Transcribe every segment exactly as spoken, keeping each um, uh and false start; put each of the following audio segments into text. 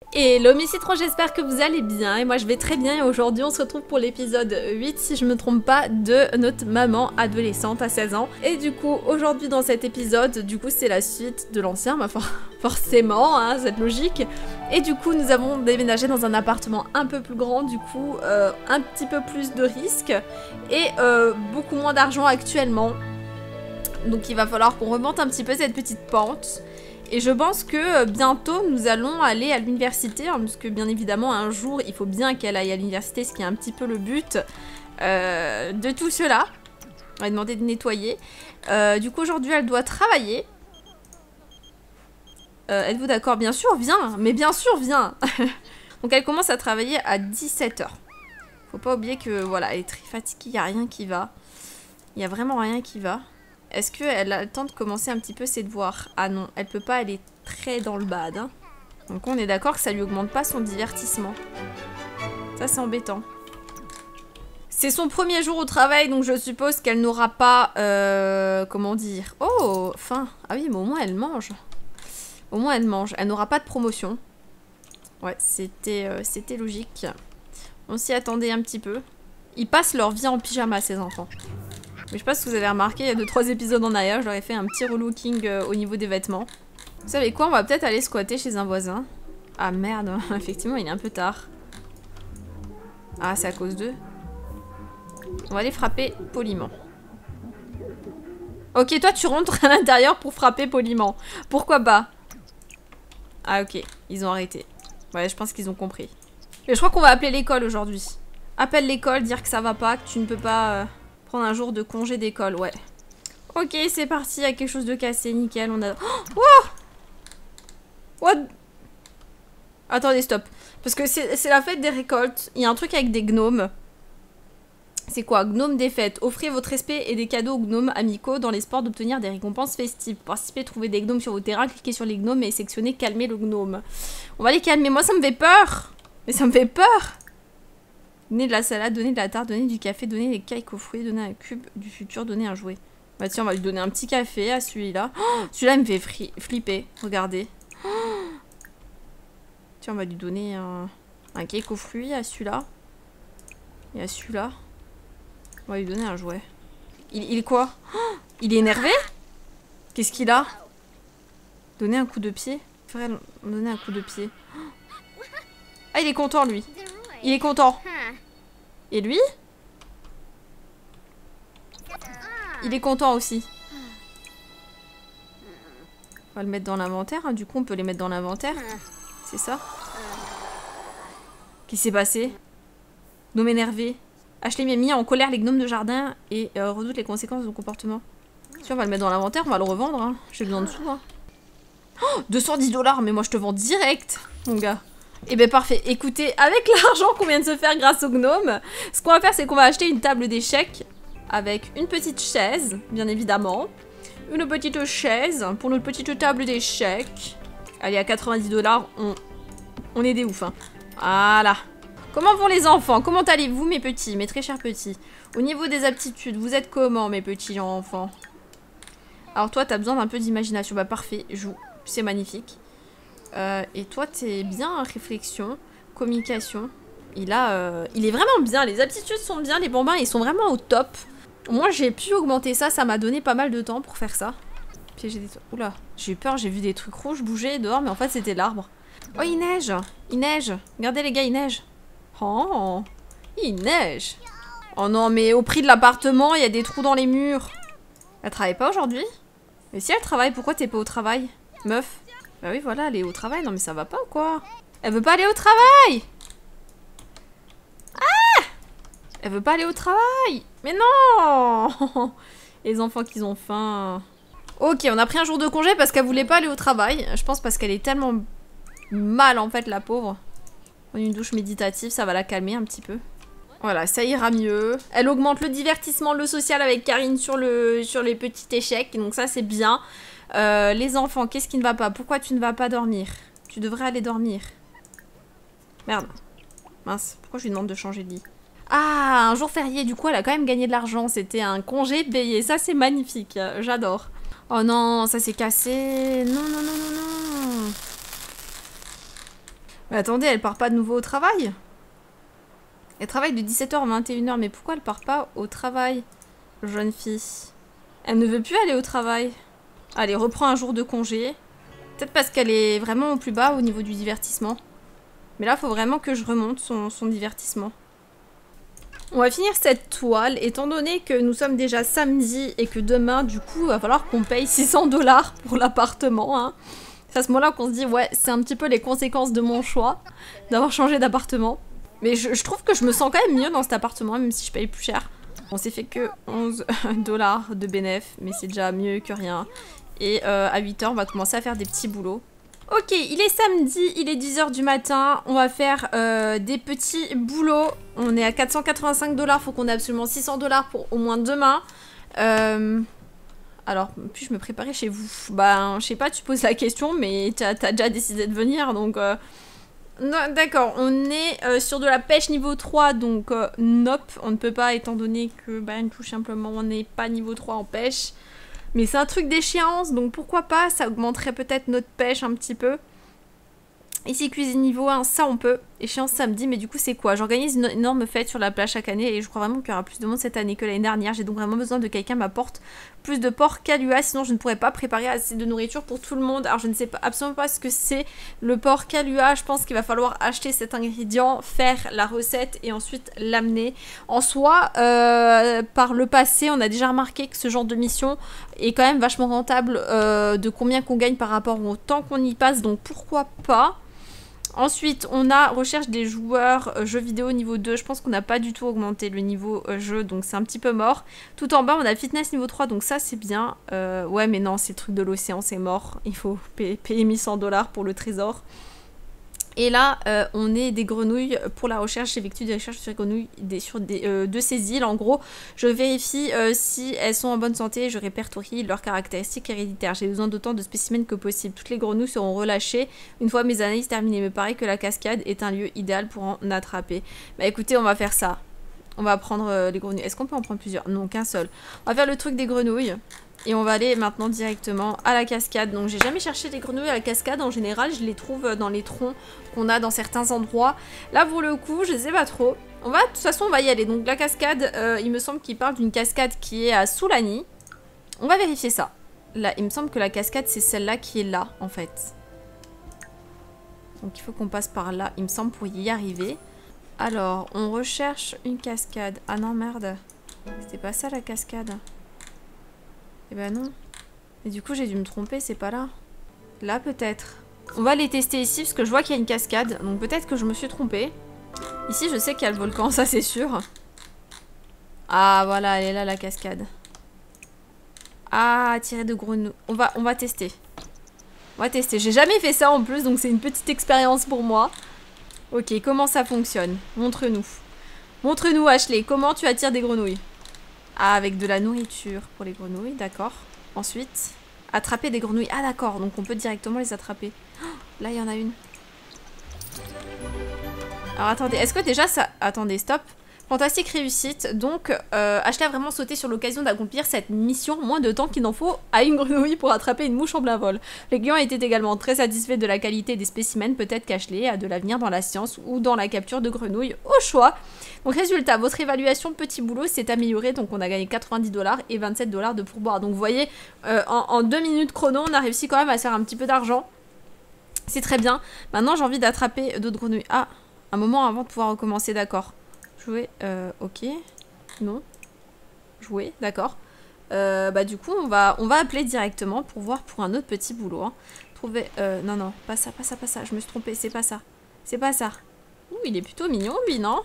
Hello mes citrons, j'espère que vous allez bien et moi je vais très bien et aujourd'hui on se retrouve pour l'épisode huit si je me trompe pas de notre maman adolescente à seize ans. Et du coup aujourd'hui dans cet épisode, du coup c'est la suite de l'ancien, bah for forcément, hein, cette logique. Et du coup nous avons déménagé dans un appartement un peu plus grand, du coup euh, un petit peu plus de risques et euh, beaucoup moins d'argent actuellement. Donc il va falloir qu'on remonte un petit peu cette petite pente. Et je pense que bientôt nous allons aller à l'université, hein, parce que bien évidemment un jour il faut bien qu'elle aille à l'université, ce qui est un petit peu le but euh, de tout cela. On va demander de nettoyer. Euh, du coup aujourd'hui elle doit travailler. Euh, Êtes-vous d'accord? Bien sûr, viens. Mais bien sûr, viens. Donc elle commence à travailler à dix-sept heures. Faut pas oublier que voilà, elle est très fatiguée, il n'y a rien qui va. Il n'y a vraiment rien qui va. Est-ce qu'elle a le temps de commencer un petit peu ses devoirs? Ah non, elle peut pas, elle est très dans le bad. Hein. Donc on est d'accord que ça lui augmente pas son divertissement. Ça c'est embêtant. C'est son premier jour au travail, donc je suppose qu'elle n'aura pas... Euh, comment dire? Oh, faim. Ah oui, mais au moins elle mange. Au moins elle mange. Elle n'aura pas de promotion. Ouais, c'était euh, c'était logique. On s'y attendait un petit peu. Ils passent leur vie en pyjama, ces enfants. Mais je sais pas si vous avez remarqué, il y a deux trois épisodes en arrière, je leur ai fait un petit relooking euh, au niveau des vêtements. Vous savez quoi, on va peut-être aller squatter chez un voisin. Ah merde, effectivement il est un peu tard. Ah c'est à cause d'eux. On va les frapper poliment. Ok, toi tu rentres à l'intérieur pour frapper poliment. Pourquoi pas? Ah ok, ils ont arrêté. Ouais, je pense qu'ils ont compris. Mais je crois qu'on va appeler l'école aujourd'hui. Appelle l'école, dire que ça va pas, que tu ne peux pas... Euh... prendre un jour de congé d'école, ouais. Ok, c'est parti, il y a quelque chose de cassé, nickel, on a... Oh, what? Attendez, stop. Parce que c'est la fête des récoltes, il y a un truc avec des gnomes. C'est quoi? Gnome des fêtes. Offrez votre respect et des cadeaux aux gnomes amicaux dans l'espoir d'obtenir des récompenses festives. Participez, trouvez des gnomes sur vos terrains, cliquez sur les gnomes et sélectionnez calmer le gnome. On va les calmer, moi ça me fait peur. Mais ça me fait peur. Donnez de la salade, donnez de la tarte, donnez du café, donnez des cakes aux fruits, donnez un cube du futur, donnez un jouet. Bah tiens, on va lui donner un petit café à celui-là. Oh, celui-là, il me fait flipper. Regardez. Oh. Tiens, on va lui donner un, un cake aux fruits à celui-là. Et à celui-là. On va lui donner un jouet. Il, il est quoi? Oh, il est énervé? Qu'est-ce qu'il a? Donner un coup de pied. Il faudrait donner un coup de pied. Ah, il est content, lui. Il est content. Et lui? Il est content aussi. On va le mettre dans l'inventaire. Hein. Du coup, on peut les mettre dans l'inventaire. C'est ça? Qu'est-ce qui s'est passé? Gnome énervé. Ashley m'a mis en colère les gnomes de jardin et euh, redoute les conséquences de son comportement. Si on va le mettre dans l'inventaire, on va le revendre. Hein. J'ai besoin de sous. Hein. Oh, deux cent dix dollars, mais moi je te vends direct, mon gars. Et eh ben parfait, écoutez, avec l'argent qu'on vient de se faire grâce au gnome, ce qu'on va faire c'est qu'on va acheter une table d'échecs avec une petite chaise, bien évidemment. Une petite chaise pour notre petite table d'échecs. Allez, à quatre-vingt-dix dollars, on, on est des ouf. Hein. Voilà. Comment vont les enfants? Comment allez-vous mes petits, mes très chers petits? Au niveau des aptitudes, vous êtes comment mes petits enfants? Alors toi, t'as besoin d'un peu d'imagination. Bah parfait, joue, c'est magnifique. Euh, et toi, t'es bien en réflexion, communication. Il a, euh, il est vraiment bien. Les aptitudes sont bien, les bambins, ils sont vraiment au top. Moi, j'ai pu augmenter ça. Ça m'a donné pas mal de temps pour faire ça. Puis j'ai des... Oula, j'ai eu peur. J'ai vu des trucs rouges bouger dehors, mais en fait, c'était l'arbre. Oh, il neige. Il neige. Regardez les gars, il neige. Oh, il neige. Oh non, mais au prix de l'appartement, il y a des trous dans les murs. Elle travaille pas aujourd'hui? Mais si elle travaille, pourquoi t'es pas au travail, meuf? Bah oui, voilà, elle est au travail. Non, mais ça va pas ou quoi? Elle veut pas aller au travail! Ah! Elle veut pas aller au travail! Mais non! Les enfants qui ont faim. Ok, on a pris un jour de congé parce qu'elle voulait pas aller au travail. Je pense parce qu'elle est tellement mal, en fait, la pauvre. Une douche méditative, ça va la calmer un petit peu. Voilà, ça ira mieux. Elle augmente le divertissement, le social avec Karine sur, le, sur les petits échecs. Donc ça, c'est bien. Euh, les enfants, qu'est-ce qui ne va pas? Pourquoi tu ne vas pas dormir? Tu devrais aller dormir. Merde. Mince, pourquoi je lui demande de changer de lit? Ah, un jour férié, du coup elle a quand même gagné de l'argent. C'était un congé payé, ça c'est magnifique, j'adore. Oh non, ça s'est cassé. Non, non, non, non, non. Mais attendez, elle part pas de nouveau au travail? Elle travaille de dix-sept heures à vingt et une heures, mais pourquoi elle part pas au travail, jeune fille? Elle ne veut plus aller au travail. Allez, reprend un jour de congé. Peut-être parce qu'elle est vraiment au plus bas au niveau du divertissement. Mais là, il faut vraiment que je remonte son, son divertissement. On va finir cette toile, étant donné que nous sommes déjà samedi et que demain, du coup, il va falloir qu'on paye six cents dollars pour l'appartement. Hein. C'est à ce moment-là qu'on se dit, ouais, c'est un petit peu les conséquences de mon choix d'avoir changé d'appartement. Mais je, je trouve que je me sens quand même mieux dans cet appartement, même si je paye plus cher. On s'est fait que onze dollars de bénéf, mais c'est déjà mieux que rien. Et euh, à huit heures, on va commencer à faire des petits boulots. Ok, il est samedi, il est dix heures du matin. On va faire euh, des petits boulots. On est à quatre cent quatre-vingt-cinq dollars, faut qu'on ait absolument six cents dollars pour au moins demain. Euh... Alors, puis-je me préparer chez vous? Bah, je sais pas, tu poses la question, mais t'as t'as déjà décidé de venir, donc... Euh... D'accord, on est euh, sur de la pêche niveau trois, donc euh, nope, on ne peut pas étant donné que bah, tout simplement on n'est pas niveau trois en pêche. Mais c'est un truc d'échéance, donc pourquoi pas, ça augmenterait peut-être notre pêche un petit peu. Ici, cuisine niveau un, ça on peut. Échéance samedi, mais du coup c'est quoi? J'organise une énorme fête sur la plage chaque année et je crois vraiment qu'il y aura plus de monde cette année que l'année dernière. J'ai donc vraiment besoin de quelqu'un m'apporte plus de porc qu'A L U A, sinon je ne pourrais pas préparer assez de nourriture pour tout le monde. Alors je ne sais pas, absolument pas ce que c'est le porc qu'A L U A. Je pense qu'il va falloir acheter cet ingrédient, faire la recette et ensuite l'amener. En soi, euh, par le passé, on a déjà remarqué que ce genre de mission est quand même vachement rentable euh, de combien qu'on gagne par rapport au temps qu'on y passe, donc pourquoi pas. Ensuite, on a recherche des joueurs euh, jeux vidéo niveau deux. Je pense qu'on n'a pas du tout augmenté le niveau euh, jeu, donc c'est un petit peu mort. Tout en bas, on a fitness niveau trois, donc ça c'est bien. Euh, ouais, mais non, c'est le truc de l'océan, c'est mort. Il faut payer, payer mille cent dollars pour le trésor. Et là, euh, on est des grenouilles pour la recherche. J'effectue des recherches sur les grenouilles des, sur des, euh, de ces îles. En gros, je vérifie euh, si elles sont en bonne santé. Je répertorie leurs caractéristiques héréditaires. J'ai besoin d'autant de spécimens que possible. Toutes les grenouilles seront relâchées une fois mes analyses terminées. Mais pareil que la cascade est un lieu idéal pour en attraper. Bah écoutez, on va faire ça. On va prendre euh, les grenouilles. Est-ce qu'on peut en prendre plusieurs? Non, qu'un seul. On va faire le truc des grenouilles. Et on va aller maintenant directement à la cascade. Donc j'ai jamais cherché les grenouilles à la cascade. En général, je les trouve dans les troncs qu'on a dans certains endroits. Là, pour le coup, je sais pas trop. On va, de toute façon, on va y aller. Donc la cascade, euh, il me semble qu'il parle d'une cascade qui est à Soulani. On va vérifier ça. Là, il me semble que la cascade, c'est celle-là qui est là, en fait. Donc il faut qu'on passe par là, il me semble, pour y arriver. Alors, on recherche une cascade. Ah non, merde. C'était pas ça, la cascade. Eh ben non. Et du coup, j'ai dû me tromper, c'est pas là. Là, peut-être. On va les tester ici, parce que je vois qu'il y a une cascade. Donc peut-être que je me suis trompée. Ici, je sais qu'il y a le volcan, ça c'est sûr. Ah, voilà, elle est là, la cascade. Ah, tirer de grenouilles. On va, on va tester. On va tester. J'ai jamais fait ça en plus, donc c'est une petite expérience pour moi. Ok, comment ça fonctionne? Montre-nous. Montre-nous, Ashley, comment tu attires des grenouilles? Ah, avec de la nourriture pour les grenouilles, d'accord. Ensuite, attraper des grenouilles. Ah, d'accord, donc on peut directement les attraper. Oh, là, il y en a une. Alors, attendez, est-ce que déjà ça... Attendez, stop. Fantastique réussite. Donc, euh, Ashley a vraiment sauté sur l'occasion d'accomplir cette mission moins de temps qu'il n'en faut à une grenouille pour attraper une mouche en plein vol. Les clients étaient également très satisfaits de la qualité des spécimens. Peut-être qu'Ashley a de l'avenir dans la science ou dans la capture de grenouilles, au choix. Donc, résultat, votre évaluation petit boulot s'est améliorée. Donc, on a gagné quatre-vingt-dix dollars et vingt-sept dollars de pourboire. Donc, vous voyez, euh, en, en deux minutes chrono, on a réussi quand même à se faire un petit peu d'argent. C'est très bien. Maintenant, j'ai envie d'attraper d'autres grenouilles. Ah, un moment avant de pouvoir recommencer, d'accord. Jouer, euh, ok. Non. Jouer, d'accord. Euh, bah du coup, on va, on va appeler directement pour voir pour un autre petit boulot. Hein. Trouver, euh, non, non, pas ça, pas ça, pas ça. Je me suis trompée, c'est pas ça. C'est pas ça. Ouh, il est plutôt mignon, lui, non?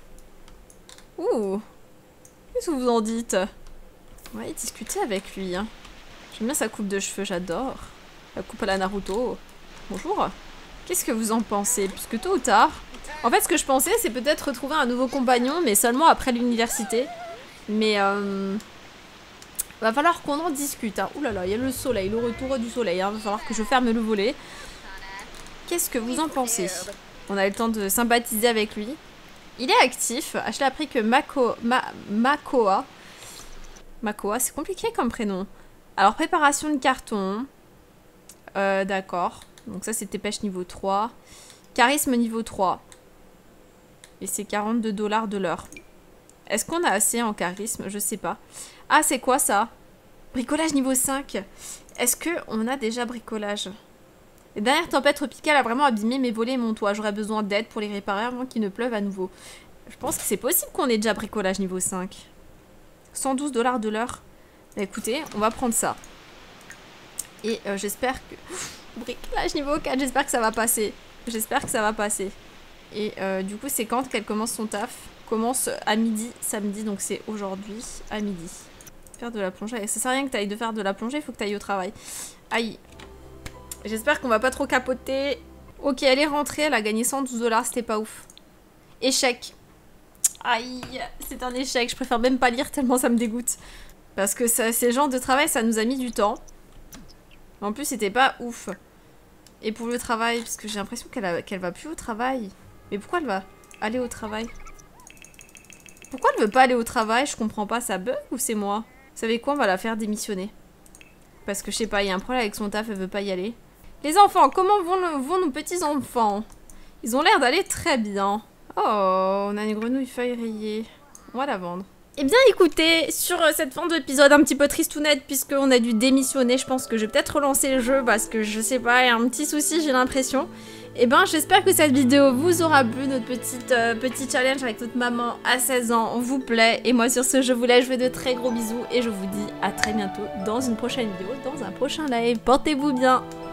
Ouh. Qu'est-ce que vous en dites? On va y discuter avec lui. Hein. J'aime bien sa coupe de cheveux, j'adore. La coupe à la Naruto. Bonjour. Qu'est-ce que vous en pensez? Puisque tôt ou tard... En fait, ce que je pensais, c'est peut-être retrouver un nouveau compagnon, mais seulement après l'université. Mais euh, va falloir qu'on en discute. Hein. Ouh là là, il y a le soleil, le retour du soleil. Hein. Va falloir que je ferme le volet. Qu'est-ce que vous en pensez? On a le temps de sympathiser avec lui. Il est actif. Ashley a appris que Mako, Ma, Makoa... Makoa, c'est compliqué comme prénom. Alors, préparation de carton. Euh, D'accord. Donc ça, c'était pêche niveau trois. Charisme niveau trois. Et c'est quarante-deux dollars de l'heure. Est-ce qu'on a assez en charisme? Je sais pas. Ah, c'est quoi ça? Bricolage niveau cinq. Est-ce qu'on a déjà bricolage? La dernière tempête tropicale a vraiment abîmé mes volets et mon toit. J'aurais besoin d'aide pour les réparer avant qu'il ne pleuve à nouveau. Je pense que c'est possible qu'on ait déjà bricolage niveau cinq. cent douze dollars de l'heure. Bah, écoutez, on va prendre ça. Et euh, j'espère que... Bricolage niveau quatre, j'espère que ça va passer. J'espère que ça va passer. Et euh, du coup, c'est quand qu'elle commence son taf? Commence à midi, samedi, donc c'est aujourd'hui à midi. Faire de la plongée. Ça sert à rien que tu ailles de faire de la plongée, il faut que tu ailles au travail. Aïe. J'espère qu'on va pas trop capoter. Ok, elle est rentrée, elle a gagné cent douze dollars, c'était pas ouf. Échec. Aïe, c'est un échec. Je préfère même pas lire tellement ça me dégoûte. Parce que ça, ces genres de travail, ça nous a mis du temps. En plus, c'était pas ouf. Et pour le travail, parce que j'ai l'impression qu'elle qu'elle va plus au travail. Mais pourquoi elle va aller au travail? Pourquoi elle veut pas aller au travail? Je comprends pas, ça bug ou c'est moi? Vous savez quoi, on va la faire démissionner. Parce que je sais pas, il y a un problème avec son taf, elle veut pas y aller. Les enfants, comment vont, le, vont nos petits enfants? Ils ont l'air d'aller très bien. Oh, on a une grenouille feuille rayée. On va la vendre. Eh bien écoutez, sur cette fin d'épisode un petit peu tristounette, puisqu'on a dû démissionner, je pense que je vais peut-être relancer le jeu parce que je sais pas, il y a un petit souci, j'ai l'impression. Et ben j'espère que cette vidéo vous aura plu, notre petite, euh, petit challenge avec notre maman à seize ans vous plaît. Et moi sur ce, je vous laisse, je vous fais de très gros bisous et je vous dis à très bientôt dans une prochaine vidéo, dans un prochain live. Portez-vous bien!